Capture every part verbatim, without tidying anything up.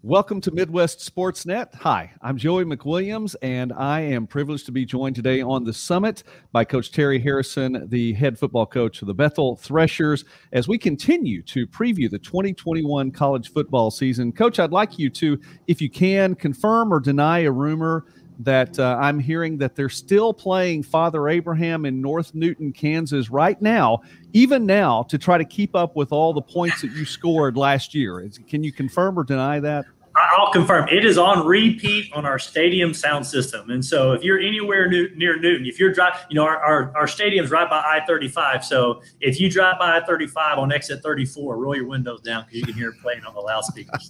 Welcome to Midwest Sportsnet. Hi, I'm Joey McWilliams, and I am privileged to be joined today on the Summt by Coach Terry Harrison, the head football coach of the Bethel Threshers, as we continue to preview the twenty twenty-one college football season. Coach, I'd like you to, if you can, confirm or deny a rumor that uh, I'm hearing that they're still playing Father Abraham in North Newton, Kansas right now, even now, to try to keep up with all the points that you scored last year. Can you confirm or deny that? I'll confirm. It is on repeat on our stadium sound system. And so if you're anywhere new, near Newton, if you're driving, you know, our, our, our stadium's right by I thirty-five. So if you drive by I thirty-five on exit thirty-four, roll your windows down because you can hear it playing on the loudspeakers.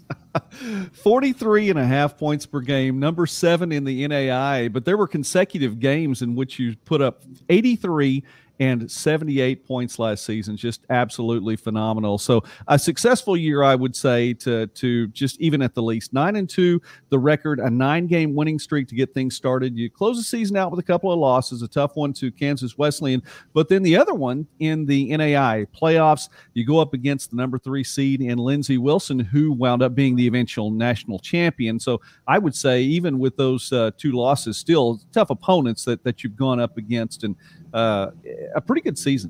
forty-three and a half points per game, number seven in the N A I A, but there were consecutive games in which you put up eighty-three and seventy-eight points last season. Just absolutely phenomenal. So a successful year, I would say, to to just even at the least nine and two, the record, a nine game winning streak to get things started. You close the season out with a couple of losses, a tough one to Kansas Wesleyan, but then the other one in the N A I A playoffs, you go up against the number three seed in Lindsey Wilson, who wound up being the eventual national champion. So I would say even with those uh, two losses, still tough opponents that, that you've gone up against, and uh, a pretty good season.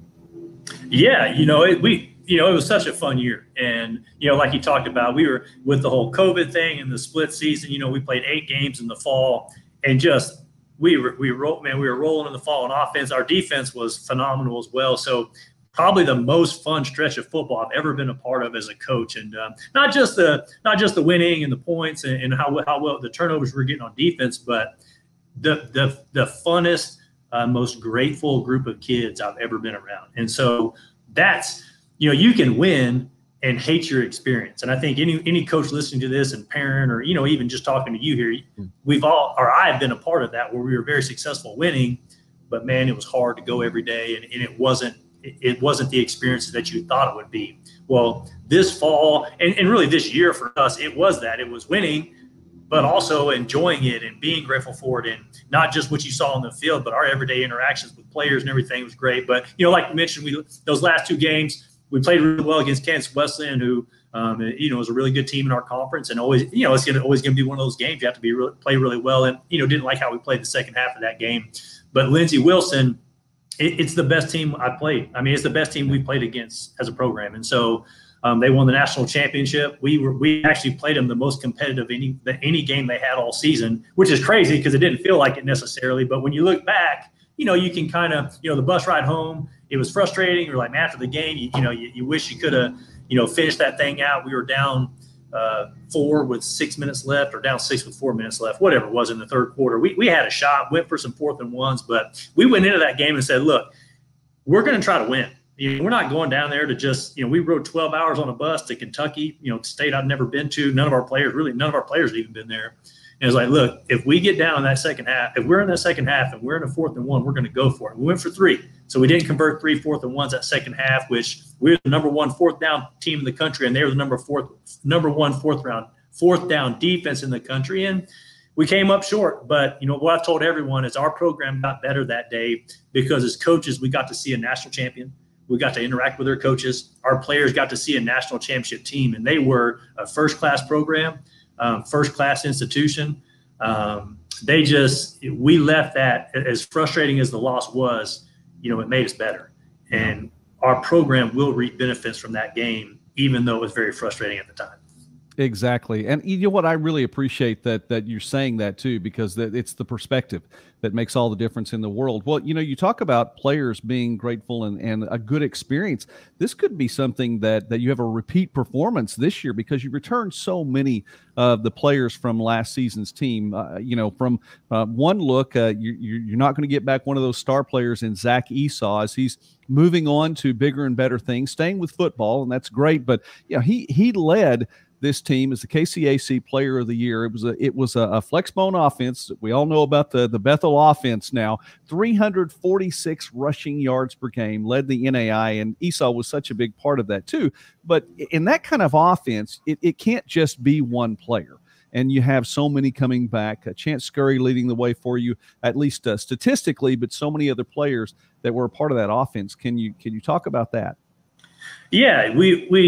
Yeah, you know, it, we, you know, it was such a fun year. And, you know, like you talked about, we were with the whole COVID thing and the split season, you know, we played eight games in the fall and just, we were, we were, man, we were rolling in the fall on offense. Our defense was phenomenal as well. So probably the most fun stretch of football I've ever been a part of as a coach. And um, not just the, not just the winning and the points and, and how, how well the turnovers we're getting on defense, but the, the, the funnest, Uh, most grateful group of kids I've ever been around. And so that's, you know, you can win and hate your experience. And I think any any coach listening to this and parent, or, you know, even just talking to you here, we've all, or I've been a part of that, where we were very successful winning, but man, it was hard to go every day. And, and it wasn't, it wasn't the experience that you thought it would be. Well, this fall, and, and really this year for us, it was that. It was winning, but also enjoying it and being grateful for it, and not just what you saw on the field, but our everyday interactions with players and everything was great. But, you know, like you mentioned, we those last two games, we played really well against Kansas Wesleyan, who, um, you know, is a really good team in our conference, and always, you know, it's gonna, always going to be one of those games you have to be really, play really well. And, you know, didn't like how we played the second half of that game. But Lindsey Wilson, it, it's the best team I played. I mean, it's the best team we played against as a program. And so, Um, they won the national championship. We were we actually played them the most competitive any any game they had all season, which is crazy because it didn't feel like it necessarily. But when you look back, you know, you can kind of, you know, the bus ride home, it was frustrating. You're like, man, after the game, you, you know, you, you wish you could have, you know, finished that thing out. We were down uh, four with six minutes left, or down six with four minutes left, whatever it was in the third quarter. We we had a shot, went for some fourth and ones, but we went into that game and said, look, we're going to try to win. You know, we're not going down there to just, you know, we rode twelve hours on a bus to Kentucky, you know, state I've never been to. None of our players, really, none of our players had even been there. And it's like, look, if we get down in that second half, if we're in that second half and we're in a fourth and one, we're going to go for it. We went for three. So we didn't convert three fourth and ones that second half, which we're the number one fourth down team in the country, and they were the number fourth, number one fourth round, fourth down defense in the country. And we came up short. But, you know, what I've told everyone is our program got better that day because as coaches, we got to see a national champion. We got to interact with their coaches. Our players got to see a national championship team, and they were a first-class program, um, first-class institution. Um, they just – we left that, as frustrating as the loss was, you know, it made us better. And our program will reap benefits from that game, even though it was very frustrating at the time. Exactly. And you know what? I really appreciate that that you're saying that too, because that it's the perspective that makes all the difference in the world. Well, you know, you talk about players being grateful and, and a good experience. This could be something that that you have a repeat performance this year, because you returned so many of the players from last season's team. Uh, you know, from uh, one look, uh, you, you're not going to get back one of those star players in Zach Esau, as he's moving on to bigger and better things, staying with football, and that's great. But, you know, he he led this team as the K C A C Player of the Year. It was a it was a, a flexbone offense. We all know about the the Bethel offense now. three hundred forty-six rushing yards per game, led the N A I, and Esau was such a big part of that too. But in that kind of offense, it, it can't just be one player. And you have so many coming back. Uh, Chance Scurry leading the way for you, at least uh, statistically, but so many other players that were a part of that offense. Can you can you talk about that? Yeah, we we.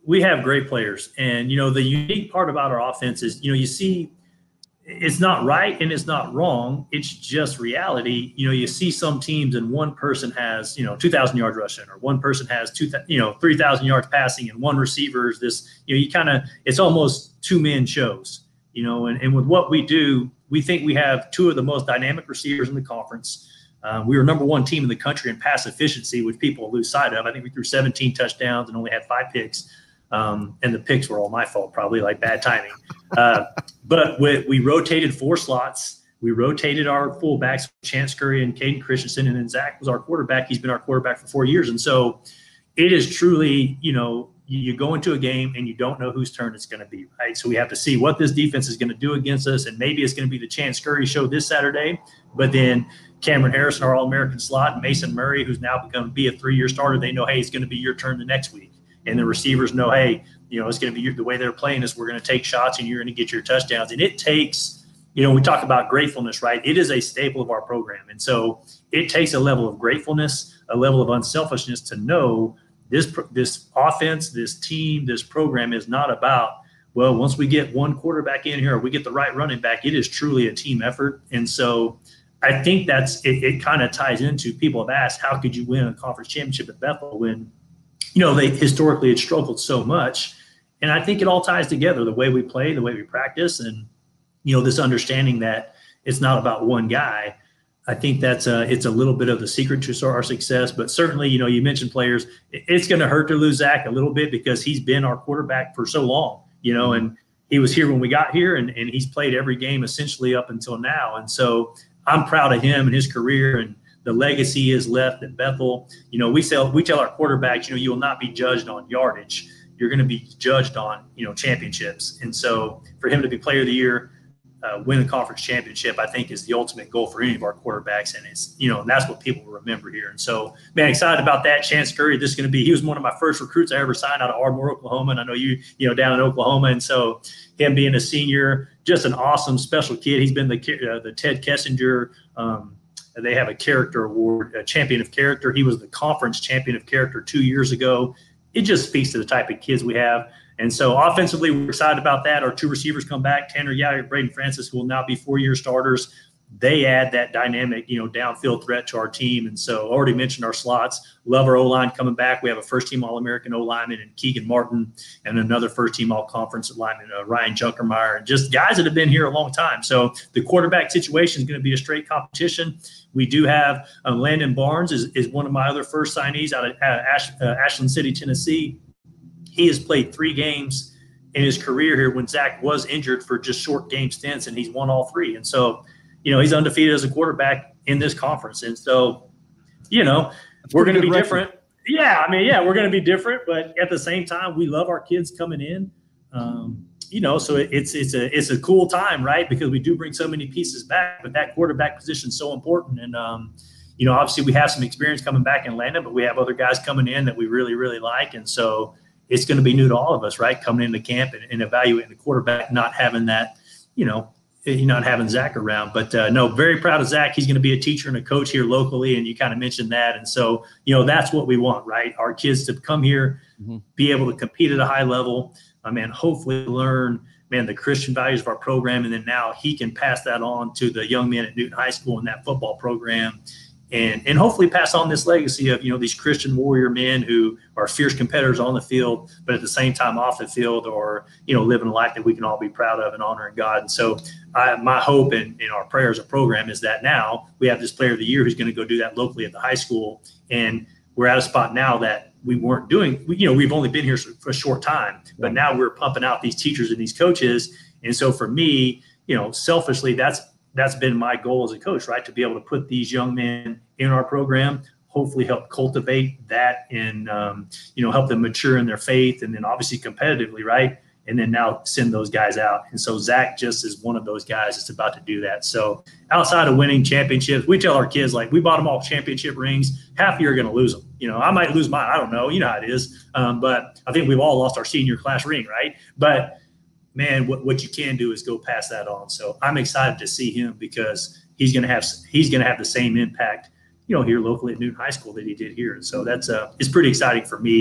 we have great players. And, you know, the unique part about our offense is, you know, you see it's not right and it's not wrong. It's just reality. You know, you see some teams and one person has, you know, two thousand yards rushing, or one person has two, you know, three thousand yards passing, and one receiver is this, you know, you kind of, it's almost two men shows, you know, and, and with what we do, we think we have two of the most dynamic receivers in the conference. Uh, we were number one team in the country in pass efficiency, which people lose sight of. I think we threw seventeen touchdowns and only had five picks. Um, and the picks were all my fault, probably, like bad timing. Uh, but we, we rotated four slots. We rotated our fullbacks, Chance Curry and Caden Christensen, and then Zach was our quarterback. He's been our quarterback for four years. And so it is truly, you know, you, you go into a game and you don't know whose turn it's going to be, right? So we have to see what this defense is going to do against us, and maybe it's going to be the Chance Curry show this Saturday. But then Cameron Harrison, our All-American slot, and Mason Murray, who's now going to be a three-year starter, they know, hey, it's going to be your turn the next week. And the receivers know, hey, you know, it's going to be your, the way they're playing is we're going to take shots and you're going to get your touchdowns. And it takes, you know, we talk about gratefulness, right? It is a staple of our program. And so it takes a level of gratefulness, a level of unselfishness to know this, this offense, this team, this program is not about, well, once we get one quarterback in here, or we get the right running back, it is truly a team effort. And so I think that's, it, it kind of ties into, people have asked, how could you win a conference championship at Bethel when, you know, they historically had struggled so much. And I think it all ties together, the way we play, the way we practice, and, you know, this understanding that it's not about one guy. I think that's a, it's a little bit of the secret to our success. But certainly, you know, you mentioned players. It's going to hurt to lose Zach a little bit because he's been our quarterback for so long, you know, and he was here when we got here, and, and he's played every game essentially up until now. And so I'm proud of him and his career and the legacy he has left at Bethel. You know, we sell, we tell our quarterbacks, you know, you will not be judged on yardage. You're going to be judged on, you know, championships. And so for him to be player of the year, uh, win a conference championship, I think is the ultimate goal for any of our quarterbacks. And it's, you know, and that's what people will remember here. And so, man, excited about that. Chance Curry, this is going to be, he was one of my first recruits I ever signed out of Ardmore, Oklahoma. And I know you, you know, down in Oklahoma. And so him being a senior, just an awesome, special kid. He's been the, uh, the Ted Kessinger, um, they have a character award, a champion of character. He was the conference champion of character two years ago. It just speaks to the type of kids we have. And so offensively, we're excited about that. Our two receivers come back, Tanner Yaya, Braden Francis, who will now be four-year starters. They add that dynamic, you know, downfield threat to our team. And so already mentioned our slots. Love our O-line coming back. We have a first-team All-American O-lineman in Keegan Martin and another first-team All-Conference lineman, uh, Ryan Junkermeyer, and just guys that have been here a long time. So the quarterback situation is going to be a straight competition. We do have uh, Landon Barnes is, is one of my other first signees out of uh, Ash, uh, Ashland City, Tennessee. He has played three games in his career here when Zach was injured for just short game stints, and he's won all three. And so, you know, he's undefeated as a quarterback in this conference. And so, you know, That's we're going to be record. different. Yeah, I mean, yeah, we're going to be different. But at the same time, we love our kids coming in. Um, you know, so it's it's a it's a cool time, right? Because we do bring so many pieces back, but that quarterback position is so important. And, um, you know, obviously we have some experience coming back in Landon, but we have other guys coming in that we really, really like. And so it's going to be new to all of us, right? Coming into camp and, and evaluating the quarterback, not having that, you know, not having Zach around. But uh, no, very proud of Zach. He's going to be a teacher and a coach here locally, and you kind of mentioned that. And so, you know, that's what we want, right? Our kids to come here, mm-hmm. be able to compete at a high level, I mean, hopefully learn, man, the Christian values of our program, and then now he can pass that on to the young men at Newton High School in that football program. And, and hopefully pass on this legacy of, you know, these Christian warrior men who are fierce competitors on the field, but at the same time off the field, or, you know, living a life that we can all be proud of and honoring God. And so I, my hope and, and our prayer as a program is that now we have this player of the year who's going to go do that locally at the high school. And we're at a spot now that we weren't doing, you know, we've only been here for a short time, but now we're pumping out these teachers and these coaches. And so for me, you know, selfishly, that's, that's been my goal as a coach, right? To be able to put these young men in our program, hopefully help cultivate that and, um, you know, help them mature in their faith, and then obviously competitively, right? And then now send those guys out. And so Zach just is one of those guys that's about to do that. So outside of winning championships, we tell our kids, like, we bought them all championship rings. Half you're going to lose them. You know, I might lose mine. I don't know. You know how it is. Um, but I think we've all lost our senior class ring, right? But man, what, what you can do is go pass that on. So I'm excited to see him, because he's going to have, he's going to have the same impact, you know, here locally at Newton High School that he did here. And so that's, uh, it's pretty exciting for me. And, you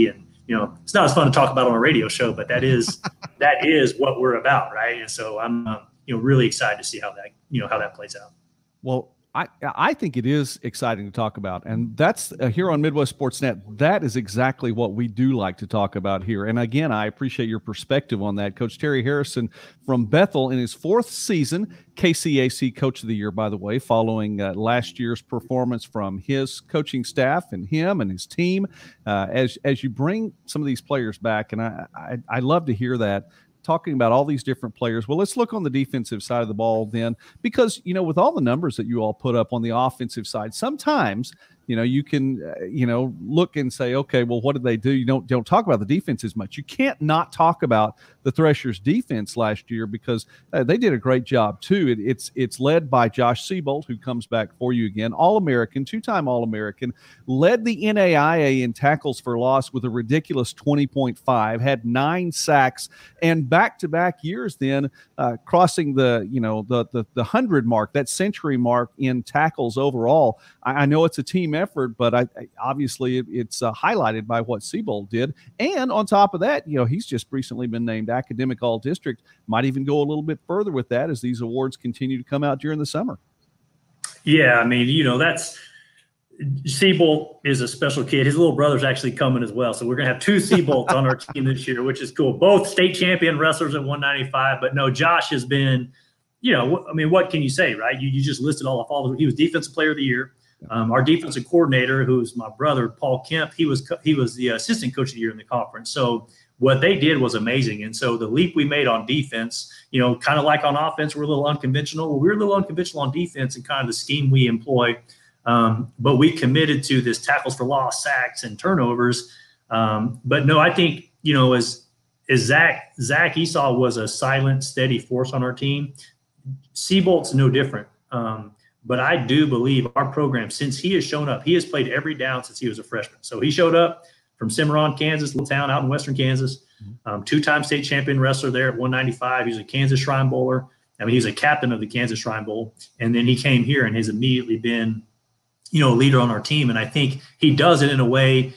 you know, it's not as fun to talk about on a radio show, but that is that is what we're about, right? And so I'm, uh, you know, really excited to see how that, you know, how that plays out. Well, I, I think it is exciting to talk about, and that's uh, here on Midwest Sports Net. That is exactly what we do like to talk about here. And again, I appreciate your perspective on that. Coach Terry Harrison from Bethel in his fourth season, K C A C Coach of the Year, by the way, following uh, last year's performance from his coaching staff and him and his team. Uh, as as you bring some of these players back, and I, I I love to hear that. Talking about all these different players. Well, let's look on the defensive side of the ball then, because, you know, with all the numbers that you all put up on the offensive side, sometimes, you know, you can, uh, you know, look and say, okay, well, what did they do? You don't, don't talk about the defense as much. You can't not talk about the Threshers defense last year because uh, they did a great job too. It, it's, it's led by Josh Seabolt, who comes back for you again, All-American, two-time All-American, led the N A I A in tackles for loss with a ridiculous twenty point five, had nine sacks, and back-to-back years then uh, crossing the, you know, the, the, the hundred mark, that century mark in tackles overall. I, I know it's a team effort, but I, I obviously it, it's uh, highlighted by what Seabolt did. And on top of that, you know, he's just recently been named Academic All-District. Might even go a little bit further with that as these awards continue to come out during the summer. Yeah, I mean, you know, that's Seabolt is a special kid. His little brother's actually coming as well. So we're going to have two Seabolts on our team this year, which is cool. Both state champion wrestlers at one ninety-five. But no, Josh has been, you know, I mean, what can you say, right? You, you just listed all of all. He was Defensive Player of the Year. Um, our defensive coordinator, who's my brother, Paul Kemp, he was he was the assistant coach of the year in the conference. So what they did was amazing. And so the leap we made on defense, you know, kind of like on offense, we're a little unconventional. Well, we're a little unconventional on defense and kind of the scheme we employ. Um, but we committed to this tackles for loss, sacks, and turnovers. Um, but no, I think, you know, as as Zach Zach Esau was a silent, steady force on our team, Seabolt's no different. Um, But I do believe our program, since he has shown up, he has played every down since he was a freshman. So he showed up from Cimarron, Kansas, little town out in western Kansas, um, two-time state champion wrestler there at one ninety-five. He was a Kansas Shrine Bowler. I mean, he was a captain of the Kansas Shrine Bowl. And then he came here and has immediately been, you know, a leader on our team. And I think he does it in a way,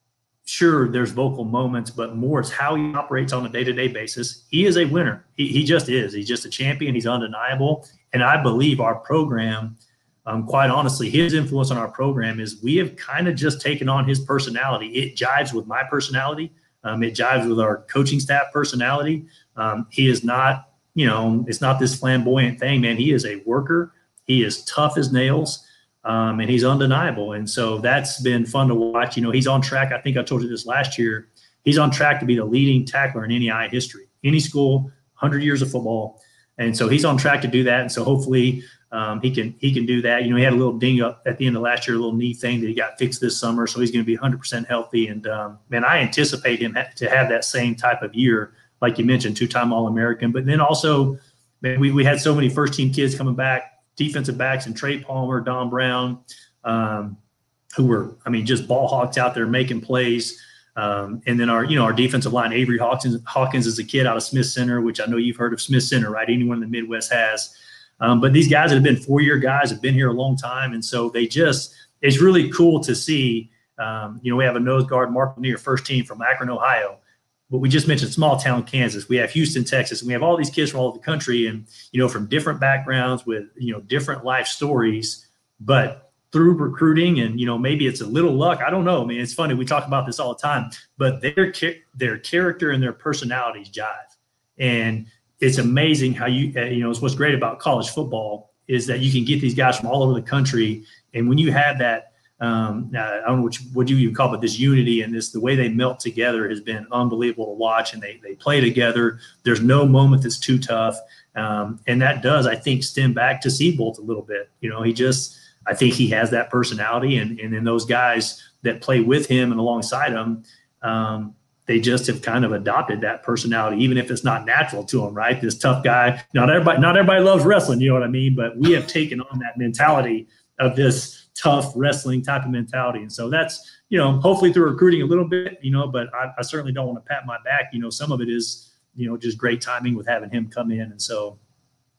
sure, there's vocal moments, but more it's how he operates on a day-to-day basis. He is a winner. He, he just is. He's just a champion. He's undeniable. And I believe our program, um, quite honestly, his influence on our program is we have kind of just taken on his personality. It jives with my personality. Um, it jives with our coaching staff personality. Um, he is not, you know, it's not this flamboyant thing, man. He is a worker. He is tough as nails, um, and he's undeniable. And so that's been fun to watch. You know, he's on track. I think I told you this last year. He's on track to be the leading tackler in N A I A history. Any school, one hundred years of football. And so he's on track to do that. And so hopefully um, he can he can do that. You know, he had a little ding up at the end of last year, a little knee thing that he got fixed this summer. So he's going to be one hundred percent healthy. And, um, man, I anticipate him to have that same type of year, like you mentioned, two-time All-American. But then also, man, we, we had so many first-team kids coming back, defensive backs, and Trey Palmer, Don Brown, um, who were, I mean, just ball hawks out there making plays. Um, and then our, you know, our defensive line, Avery Hawkins, Hawkins is a kid out of Smith Center, which I know you've heard of Smith Center, right? Anyone in the Midwest has. Um, but these guys that have been four-year guys have been here a long time. And so they just, it's really cool to see, um, you know, we have a nose guard, Mark Lanier, first team from Akron, Ohio. But we just mentioned small town Kansas. We have Houston, Texas, and we have all these kids from all over the country and, you know, from different backgrounds with, you know, different life stories. But through recruiting and, you know, maybe it's a little luck. I don't know. I mean, it's funny. We talk about this all the time, but their, their character and their personalities jive. And it's amazing how you, uh, you know, it's what's great about college football is that you can get these guys from all over the country. And when you have that, um, uh, I don't know what you, what you even call it, this unity and this, the way they melt together has been unbelievable to watch, and they, they play together. There's no moment that's too tough. Um, and that does, I think, stem back to Seabolt a little bit. You know, he just, I think he has that personality, and, and then those guys that play with him and alongside him, um, they just have kind of adopted that personality, even if it's not natural to them, right? This tough guy. Not everybody, not everybody loves wrestling, you know what I mean? But we have taken on that mentality of this tough wrestling type of mentality. And so that's, you know, hopefully through recruiting a little bit, you know, but I, I certainly don't want to pat my back. You know, some of it is, you know, just great timing with having him come in. And so,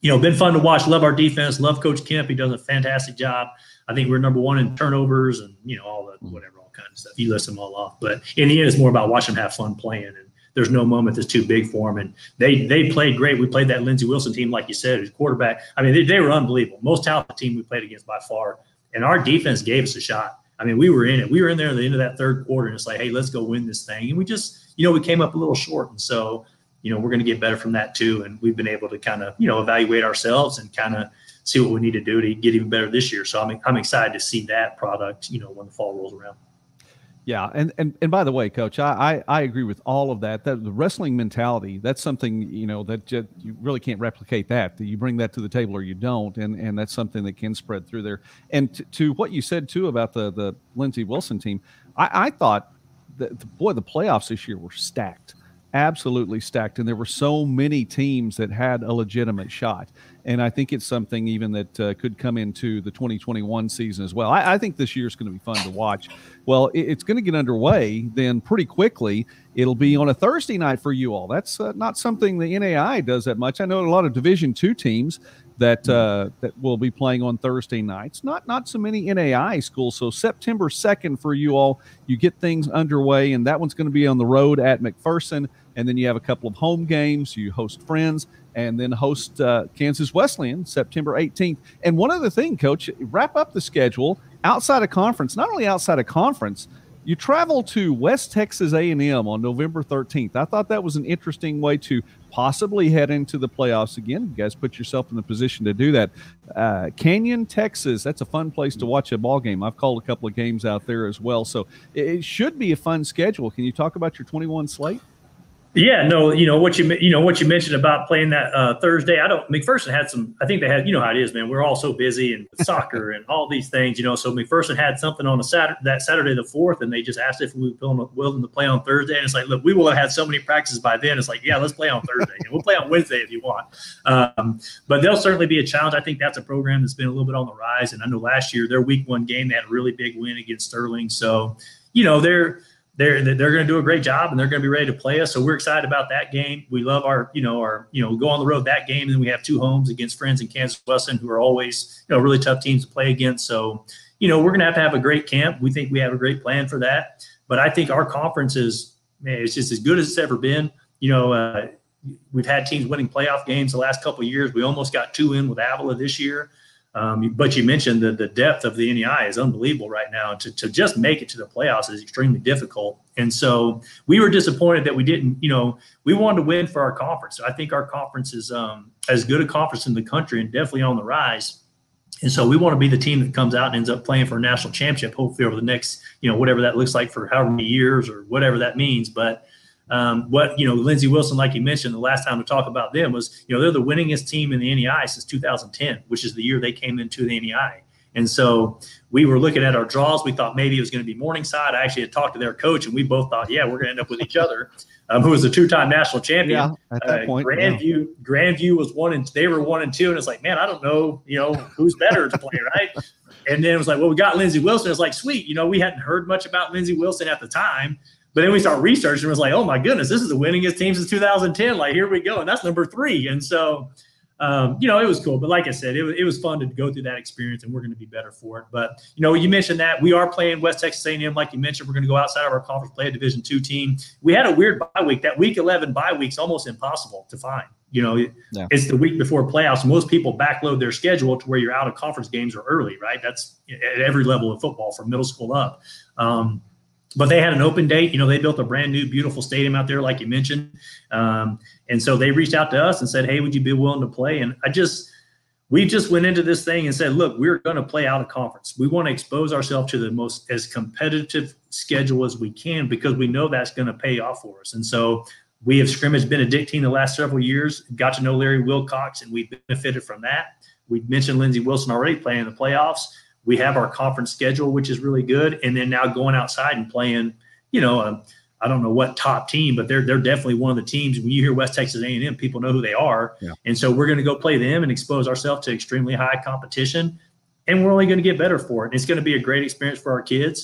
you know, been fun to watch. Love our defense. Love Coach Kemp. He does a fantastic job. I think we're number one in turnovers and, you know, all the whatever, all kinds of stuff. You list them all off. But in the end, it's more about watching them have fun playing. And there's no moment that's too big for them. And they they played great. We played that Lindsey Wilson team, like you said, his quarterback. I mean, they, they were unbelievable. Most talented team we played against by far. And our defense gave us a shot. I mean, we were in it. We were in there at the end of that third quarter, and it's like, hey, let's go win this thing. And we just, you know, we came up a little short. And so, you know, we're going to get better from that too. And we've been able to kind of, you know, evaluate ourselves and kind of see what we need to do to get even better this year. So I'm I'm excited to see that product, you know, when the fall rolls around. Yeah, and and and by the way, Coach, I I, I agree with all of that. That the wrestling mentality, that's something, you know, that just, you really can't replicate that. You bring that to the table or you don't, and and that's something that can spread through there. And to, to what you said too about the the Lindsey Wilson team, I, I thought that the, boy, the playoffs this year were stacked. Absolutely stacked, and there were so many teams that had a legitimate shot, and I think it's something even that uh, could come into the twenty twenty-one season as well. I, I think this year is going to be fun to watch. Well, it, it's going to get underway then pretty quickly. It'll be on a Thursday night for you all. That's uh, not something the N A I does that much. I know a lot of Division two teams that uh, that will be playing on Thursday nights. Not not so many N A I schools. So September second for you all, you get things underway, and that one's going to be on the road at McPherson. And then you have a couple of home games. You host Friends, and then host uh, Kansas Wesleyan September eighteenth. And one other thing, Coach, wrap up the schedule outside of conference. Not only outside of conference, you travel to West Texas A and M on November thirteenth. I thought that was an interesting way to possibly head into the playoffs again. You guys put yourself in the position to do that. Uh, Canyon, Texas, that's a fun place to watch a ball game. I've called a couple of games out there as well. So it, it should be a fun schedule. Can you talk about your twenty-one slate? Yeah, no, you know what you you know what you mentioned about playing that uh, Thursday. I don't. McPherson had some. I think they had. You know how it is, man. We're all so busy and soccer and all these things, you know. So McPherson had something on a Saturday, that Saturday the fourth, and they just asked if we were willing to play on Thursday. And it's like, look, we will have had so many practices by then. It's like, yeah, let's play on Thursday, and we'll play on Wednesday if you want. Um, but they'll certainly be a challenge. I think that's a program that's been a little bit on the rise. And I know last year their week one game, they had a really big win against Sterling. So, you know, they're. They're they're going to do a great job, and they're going to be ready to play us. So we're excited about that game. We love our you know our you know go on the road that game, and then we have two homes against Friends and Kansas Wesleyan, who are always you know really tough teams to play against. So you know we're going to have to have a great camp. We think we have a great plan for that. But I think our conference is man, it's just as good as it's ever been. You know uh, we've had teams winning playoff games the last couple of years. We almost got two in with Avila this year. Um, but you mentioned that the depth of the N E I is unbelievable right now. To, to just make it to the playoffs is extremely difficult. And so we were disappointed that we didn't, you know, we wanted to win for our conference. So I think our conference is um, as good a conference in the country and definitely on the rise. And so we want to be the team that comes out and ends up playing for a national championship, hopefully over the next, you know, whatever that looks like for however many years or whatever that means. But Um, what, you know, Lindsey Wilson, like you mentioned, the last time we talked about them was, you know, they're the winningest team in the N E I since two thousand ten, which is the year they came into the N E I. And so we were looking at our draws. We thought maybe it was going to be Morningside. I actually had talked to their coach, and we both thought, yeah, we're going to end up with each other, um, who was a two-time national champion. Yeah, at that uh, point, Grandview, yeah. Grandview was one, and they were one and two. And it's like, man, I don't know, you know, who's better to play, right? And then it was like, well, we got Lindsey Wilson. It's like, sweet. You know, we hadn't heard much about Lindsey Wilson at the time. But then we started researching and was like, oh, my goodness, this is the winningest team since two thousand ten. Like, here we go. And that's number three. And so, um, you know, it was cool. But like I said, it was, it was fun to go through that experience, and we're going to be better for it. But, you know, you mentioned that we are playing West Texas A and M. Like you mentioned, we're going to go outside of our conference, play a Division two team. We had a weird bye week. That week eleven bye week's almost impossible to find. You know, yeah. It's the week before playoffs. Most people backload their schedule to where you're out of conference games or early, right? That's at every level of football from middle school up. Um, But they had an open date. You know, they built a brand new, beautiful stadium out there, like you mentioned. Um, and so they reached out to us and said, hey, would you be willing to play? And I just, we just went into this thing and said, look, we're going to play out of conference. We want to expose ourselves to the most as competitive schedule as we can, because we know that's going to pay off for us. And so we have scrimmaged Benedictine the last several years, got to know Larry Wilcox, and we benefited from that. We mentioned Lindsey Wilson already playing in the playoffs. We have our conference schedule, which is really good. And then now going outside and playing, you know, a, I don't know what top team, but they're they're definitely one of the teams. When you hear West Texas A and M, people know who they are. Yeah. And so we're going to go play them and expose ourselves to extremely high competition. And we're only going to get better for it. And it's going to be a great experience for our kids.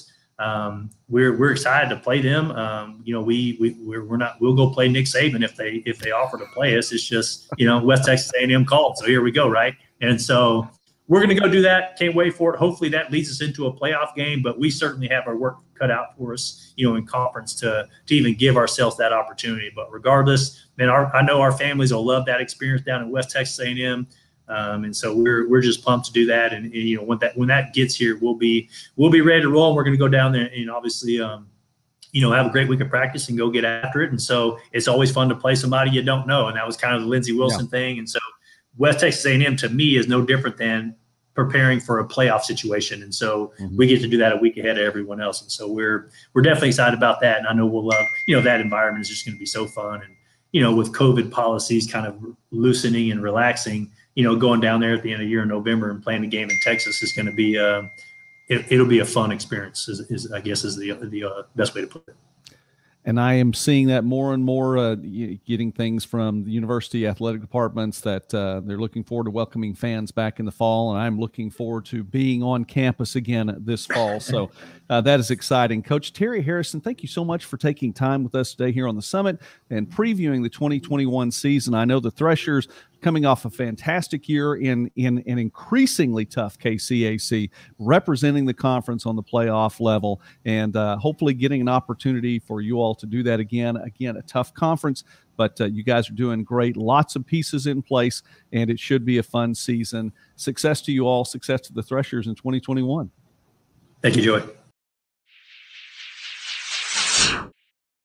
um, we're we're excited to play them. Um, you know, we we we're, we're not we'll go play Nick Saban if they if they offer to play us. It's just, you know, West Texas A and M called, so here we go, right? And so we're going to go do that. Can't wait for it. Hopefully that leads us into a playoff game, but we certainly have our work cut out for us, you know, in conference to to even give ourselves that opportunity. But regardless, man, our, I know our families will love that experience down in West Texas A and M. Um, and so we're we're just pumped to do that. And, and you know, when that when that gets here, we'll be we'll be ready to roll. We're going to go down there and obviously, um, you know, have a great week of practice and go get after it. And so it's always fun to play somebody you don't know. And that was kind of the Lindsey Wilson yeah. thing. And so West Texas A and M to me is no different than preparing for a playoff situation. And so mm-hmm. we get to do that a week ahead of everyone else. And so we're we're definitely excited about that. And I know we'll love, you know, that environment is just going to be so fun. And, you know, with COVID policies kind of loosening and relaxing, you know, going down there at the end of the year in November and playing a game in Texas is going to be, uh, it, it'll be a fun experience, is, is I guess is the the uh, best way to put it. And I am seeing that more and more, uh, getting things from the university athletic departments that uh, they're looking forward to welcoming fans back in the fall. And I'm looking forward to being on campus again this fall. So uh, that is exciting. Coach Terry Harrison, thank you so much for taking time with us today here on the Summit and previewing the twenty twenty-one season. I know the Threshers coming off a fantastic year in, in an increasingly tough K C A C, representing the conference on the playoff level, and uh, hopefully getting an opportunity for you all to do that again. Again, a tough conference, but uh, you guys are doing great. Lots of pieces in place, and it should be a fun season. Success to you all. Success to the Threshers in twenty twenty-one. Thank you, Joey.